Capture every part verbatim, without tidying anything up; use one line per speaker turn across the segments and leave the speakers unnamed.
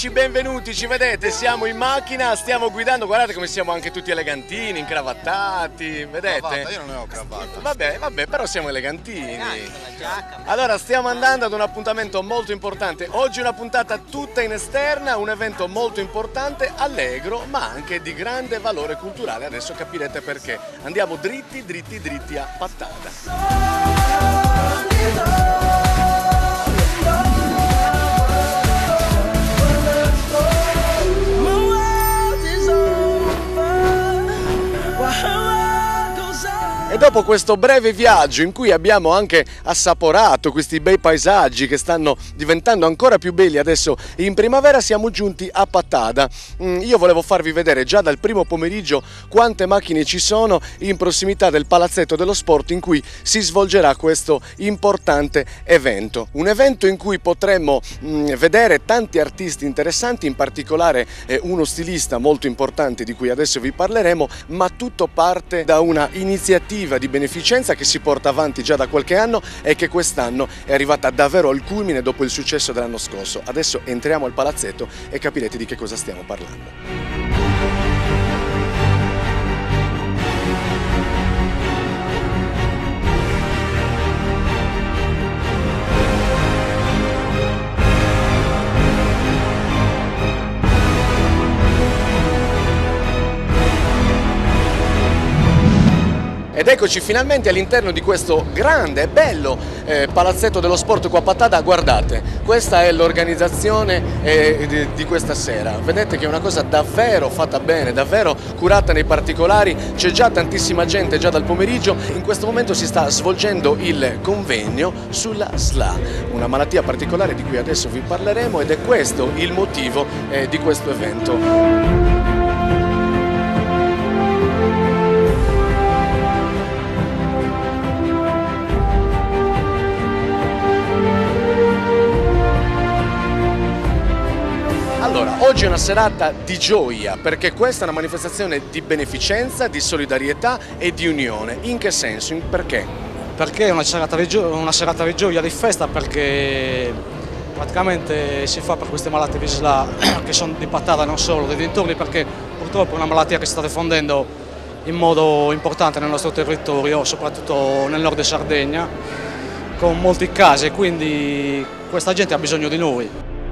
amici, benvenuti, ci vedete, siamo in macchina, stiamo guidando, guardate come siamo anche tutti elegantini, incravattati, vedete?
Cravatta, io non ne ho cravatta.
Vabbè, vabbè, però siamo elegantini. Allora, stiamo andando ad un appuntamento molto importante, oggi una puntata tutta in esterna, un evento molto importante, allegro, ma anche di grande valore culturale, adesso capirete perché. Andiamo dritti, dritti, dritti a Pattada. E dopo questo breve viaggio in cui abbiamo anche assaporato questi bei paesaggi che stanno diventando ancora più belli adesso in primavera, siamo giunti a Pattada. Mm, io volevo farvi vedere già dal primo pomeriggio quante macchine ci sono in prossimità del palazzetto dello sport in cui si svolgerà questo importante evento. Un evento in cui potremmo mm, vedere tanti artisti interessanti, in particolare eh, uno stilista molto importante di cui adesso vi parleremo, ma tutto parte da una iniziativa di beneficenza che si porta avanti già da qualche anno e che quest'anno è arrivata davvero al culmine dopo il successo dell'anno scorso. Adesso entriamo al palazzetto e capirete di che cosa stiamo parlando. Ed eccoci finalmente all'interno di questo grande e bello eh, palazzetto dello sport qua a Pattada. Guardate, questa è l'organizzazione eh, di, di questa sera. Vedete che è una cosa davvero fatta bene, davvero curata nei particolari. C'è già tantissima gente già dal pomeriggio. In questo momento si sta svolgendo il convegno sulla S L A, una malattia particolare di cui adesso vi parleremo, ed è questo il motivo eh, di questo evento. Allora, oggi è una serata di gioia perché questa è una manifestazione di beneficenza, di solidarietà e di unione. In che senso? In perché?
Perché è una serata di gioia, una serata di gioia, di festa, perché praticamente si fa per queste malattie di S L A che sono di Pattada, non solo dei dintorni, perché purtroppo è una malattia che si sta diffondendo in modo importante nel nostro territorio, soprattutto nel nord di Sardegna, con molti casi, quindi questa gente ha bisogno di noi.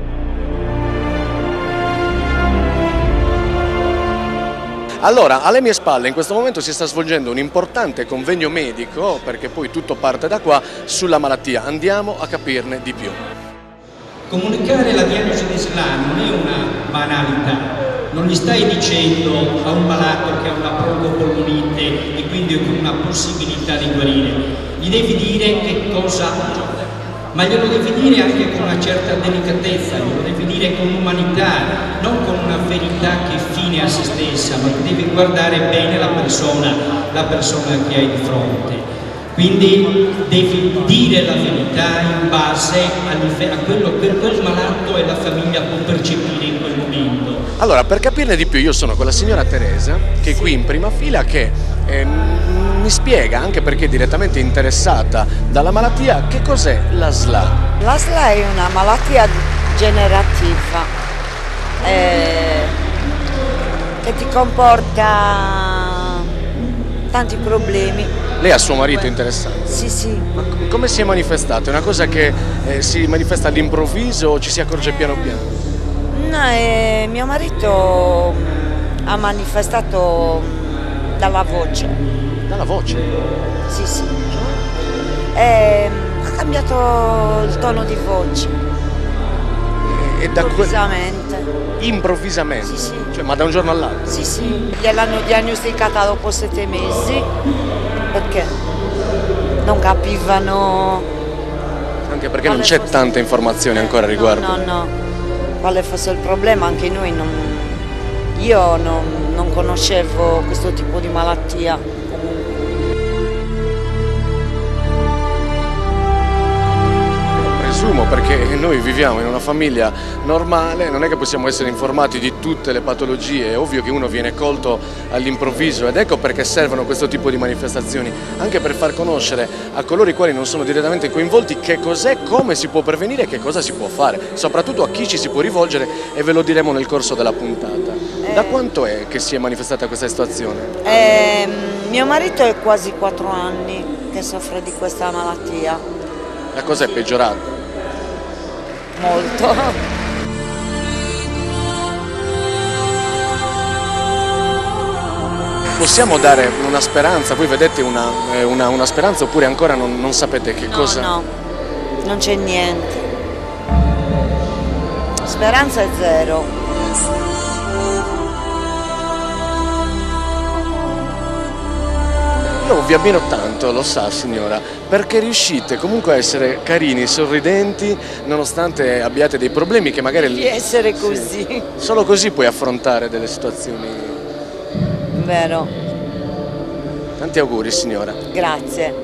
Allora, alle mie spalle in questo momento si sta svolgendo un importante convegno medico, perché poi tutto parte da qua, sulla malattia. Andiamo a capirne di più.
Comunicare la diagnosi di S L A non è una banalità, non gli stai dicendo a un malato che ha una broncopolmonite e quindi con una possibilità di guarire, gli devi dire che cosa ha, ma glielo devi dire anche con una certa delicatezza, glielo devi dire con umanità, non con una verità che è fine a se stessa, ma devi guardare bene la persona, la persona che hai di fronte. Quindi devi dire la verità in base a quello che quel malato e la famiglia può percepire in quel momento.
Allora, per capirne di più, io sono con la signora Teresa, che è qui in prima fila, che eh, mi spiega, anche perché è direttamente interessata dalla malattia, che cos'è la S L A.
La S L A è una malattia generativa eh, che ti comporta tanti problemi.
Lei ha suo marito interessato?
Sì, sì.
Ma come si è manifestata? È una cosa che eh, si manifesta all'improvviso o ci si accorge piano piano?
No, eh, mio marito ha manifestato dalla voce.
Dalla voce?
Sì, sì. Eh, ha cambiato il tono di voce.
E, e da
improvvisamente.
Que... Improvvisamente?
Sì, sì.
Cioè, ma da un giorno all'altro?
Sì, sì. Gliel'hanno diagnosticata dopo sette mesi perché non capivano.
Anche perché non c'è fosse... tanta informazione ancora a riguardo.
No, no, no. Quale fosse il problema, anche noi non. Io non, non conoscevo questo tipo di malattia.
presumo, perché noi viviamo in una famiglia normale, non è che possiamo essere informati di tutte le patologie, è ovvio che uno viene colto all'improvviso ed ecco perché servono questo tipo di manifestazioni, anche per far conoscere a coloro i quali non sono direttamente coinvolti che cos'è, come si può prevenire e che cosa si può fare, soprattutto a chi ci si può rivolgere e ve lo diremo nel corso della puntata. Da quanto è che si è manifestata questa situazione?
Eh, mio marito è quasi quattro anni che soffre di questa malattia.
La cosa è peggiorata?
Molto.
Possiamo dare una speranza? Voi vedete una, una, una speranza oppure ancora non, non sapete che
No,
cosa?
no, non c'è niente. Speranza è zero.
Io vi ammiro tanto, lo sa signora, perché riuscite comunque a essere carini, sorridenti, nonostante abbiate dei problemi che magari...
Di essere così.
Sì, solo così puoi affrontare delle situazioni.
Vero.
Tanti auguri signora.
Grazie.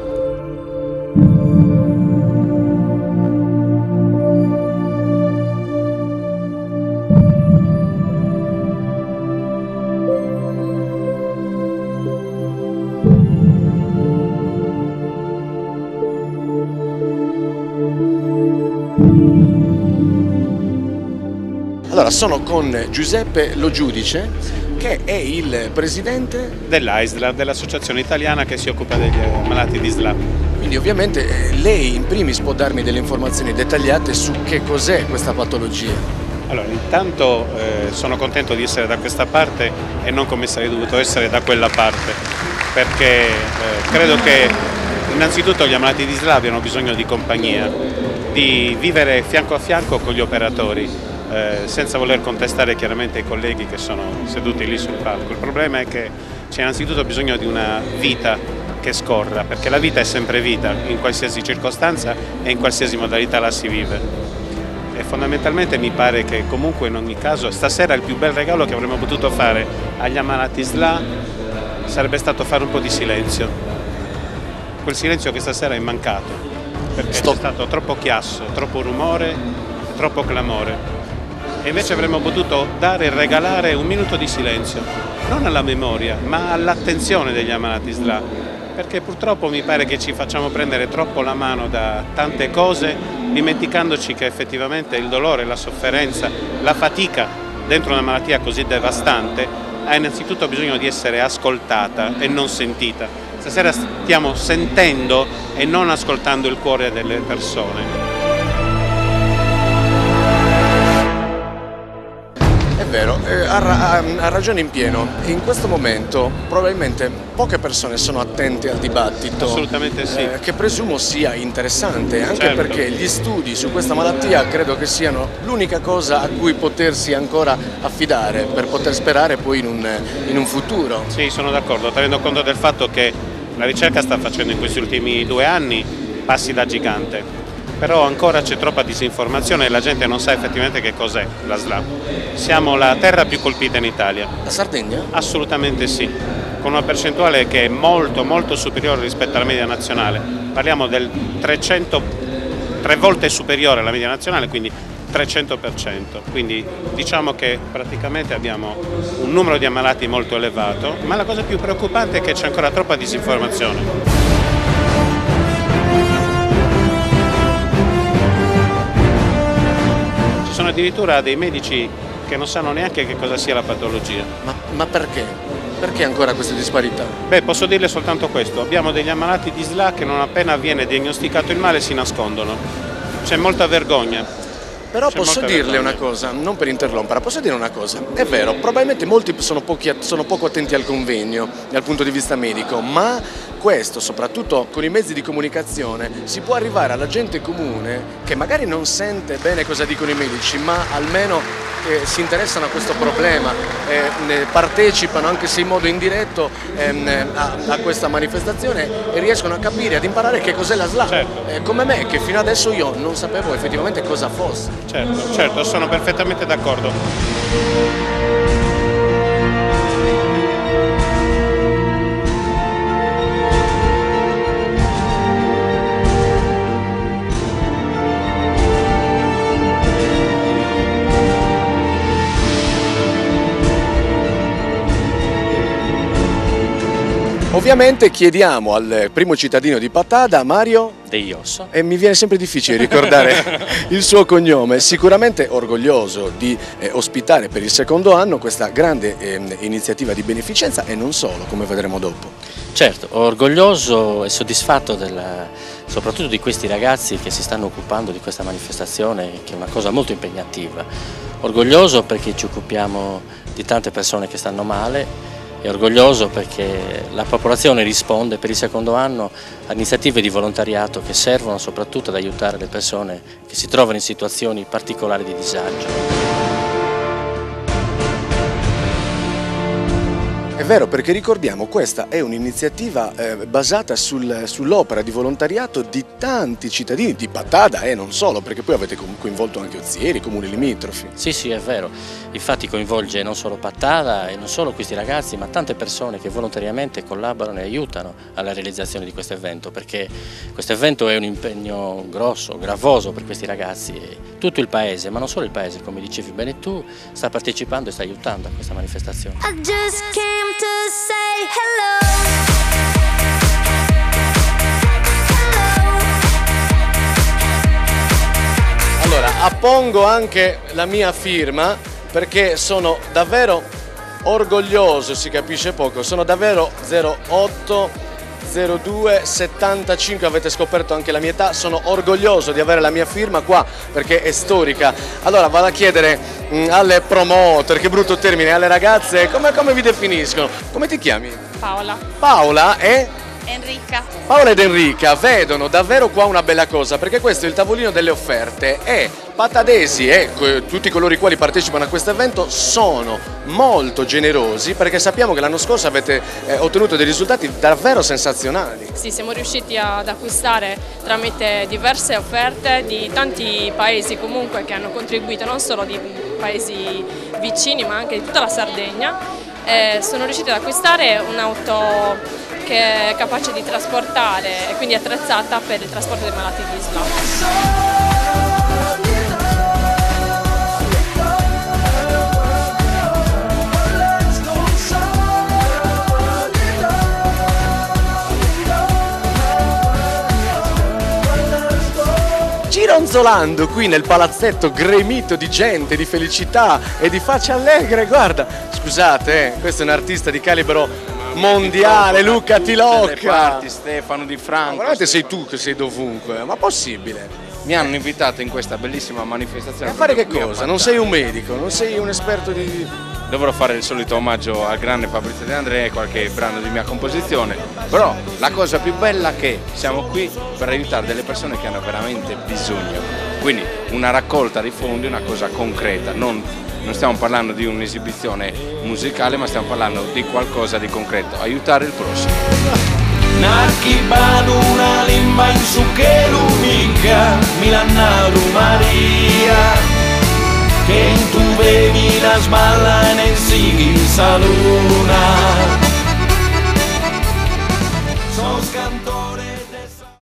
Allora, sono con Giuseppe Lo Giudice, che è il presidente
dell'A I S L A, dell'associazione italiana che si occupa degli malati di S L A.
Quindi ovviamente eh, lei in primis può darmi delle informazioni dettagliate su che cos'è questa patologia.
Allora, intanto eh, sono contento di essere da questa parte e non come sarei dovuto essere da quella parte, perché eh, credo che innanzitutto gli ammalati di S L A abbiano bisogno di compagnia, di vivere fianco a fianco con gli operatori. Eh, senza voler contestare chiaramente i colleghi che sono seduti lì sul palco. Il problema è che c'è innanzitutto bisogno di una vita che scorra, perché la vita è sempre vita, in qualsiasi circostanza e in qualsiasi modalità la si vive. E fondamentalmente mi pare che comunque in ogni caso stasera il più bel regalo che avremmo potuto fare agli ammalati S L A sarebbe stato fare un po' di silenzio. Quel silenzio che stasera è mancato, perché c'è stato troppo chiasso, troppo rumore, troppo clamore. E invece avremmo potuto dare e regalare un minuto di silenzio, non alla memoria, ma all'attenzione degli ammalati S L A, perché purtroppo mi pare che ci facciamo prendere troppo la mano da tante cose, dimenticandoci che effettivamente il dolore, la sofferenza, la fatica dentro una malattia così devastante ha innanzitutto bisogno di essere ascoltata e non sentita. Stasera stiamo sentendo e non ascoltando il cuore delle persone.
È vero, eh, ha, ha, ha ragione in pieno. In questo momento probabilmente poche persone sono attente al dibattito.
Assolutamente sì.
Eh, che presumo sia interessante, anche
certo.
Perché gli studi su questa malattia credo che siano l'unica cosa a cui potersi ancora affidare per poter sperare poi in un, in un futuro.
Sì, sono d'accordo, tenendo conto del fatto che la ricerca sta facendo in questi ultimi due anni passi da gigante. Però ancora c'è troppa disinformazione e la gente non sa effettivamente che cos'è la S L A. Siamo la terra più colpita in Italia.
La Sardegna?
Assolutamente sì, con una percentuale che è molto molto superiore rispetto alla media nazionale. Parliamo del trecento, tre volte superiore alla media nazionale, quindi trecento per cento. Quindi diciamo che praticamente abbiamo un numero di ammalati molto elevato, ma la cosa più preoccupante è che c'è ancora troppa disinformazione. Sono addirittura dei medici che non sanno neanche che cosa sia la patologia.
Ma, ma perché? Perché ancora queste disparità?
Beh, posso dirle soltanto questo. Abbiamo degli ammalati di S L A che non appena viene diagnosticato il male si nascondono. C'è molta vergogna.
Però posso dirle una cosa, non per interrompere, posso dire una cosa. È vero, probabilmente molti sono, pochi, sono poco attenti al convegno dal punto di vista medico, ma questo, soprattutto con i mezzi di comunicazione, si può arrivare alla gente comune che magari non sente bene cosa dicono i medici, ma almeno eh, si interessano a questo problema, eh, partecipano anche se in modo indiretto ehm, a, a questa manifestazione e riescono a capire, ad imparare che cos'è la S L A.
Certo.
Eh, come me, che fino adesso io non sapevo effettivamente cosa fosse.
Certo, certo, sono perfettamente d'accordo.
Ovviamente chiediamo al primo cittadino di Pattada, Mario
De Iosso.
E mi viene sempre difficile ricordare il suo cognome, sicuramente orgoglioso di eh, ospitare per il secondo anno questa grande eh, iniziativa di beneficenza e non solo, come vedremo dopo.
Certo, orgoglioso e soddisfatto della, soprattutto di questi ragazzi che si stanno occupando di questa manifestazione, che è una cosa molto impegnativa. Orgoglioso perché ci occupiamo di tante persone che stanno male, e orgoglioso perché la popolazione risponde per il secondo anno a iniziative di volontariato che servono soprattutto ad aiutare le persone che si trovano in situazioni particolari di disagio.
È vero, perché ricordiamo, questa è un'iniziativa eh, basata sul, sull'opera di volontariato di tanti cittadini di Pattada e non solo, perché poi avete coinvolto anche Ozieri, comuni limitrofi.
Sì, sì, è vero. Infatti coinvolge non solo Pattada e non solo questi ragazzi, ma tante persone che volontariamente collaborano e aiutano alla realizzazione di questo evento, perché questo evento è un impegno grosso, gravoso per questi ragazzi e tutto il paese, ma non solo il paese, come dicevi bene tu, sta partecipando e sta aiutando a questa manifestazione.
To say hello.
Allora, appongo anche la mia firma perché sono davvero orgoglioso, si capisce poco, sono davvero zero otto zero due settantacinque, avete scoperto anche la mia età, sono orgoglioso di avere la mia firma qua perché è storica. Allora vado a chiedere mh, alle promoter, che brutto termine, alle ragazze, come, come vi definiscono? Come ti chiami?
Paola.
Paola e?
Enrica.
Paola ed Enrica vedono davvero qua una bella cosa, perché questo è il tavolino delle offerte e pattadesi e tutti coloro i quali partecipano a questo evento sono molto generosi, perché sappiamo che l'anno scorso avete eh, ottenuto dei risultati davvero sensazionali.
Sì, siamo riusciti ad acquistare tramite diverse offerte di tanti paesi comunque che hanno contribuito, non solo di paesi vicini ma anche di tutta la Sardegna. E sono riusciti ad acquistare un'auto che è capace di trasportare e quindi attrezzata per il trasporto dei malati di Islam.
Gironzolando qui nel palazzetto gremito di gente, di felicità e di facce allegre, guarda, scusate, eh, questo è un artista di calibro mondiale, Luca Tilocca,
Stefano Di Franco.
Ma veramente sei tu che sei dovunque, ma possibile?
Mi hanno invitato in questa bellissima manifestazione.
A fare che cosa? Non sei un medico, non sei un esperto di...
Dovrò fare il solito omaggio al grande Fabrizio De André e qualche brano di mia composizione, però la cosa più bella è che siamo qui per aiutare delle persone che hanno veramente bisogno, quindi una raccolta di fondi, una cosa concreta, non, non stiamo parlando di un'esibizione musicale ma stiamo parlando di qualcosa di concreto, aiutare il prossimo.
Nakibanu una limba in su che l'unica Milanaru Maria che in tu vedi la smalla e ne sigi saluna.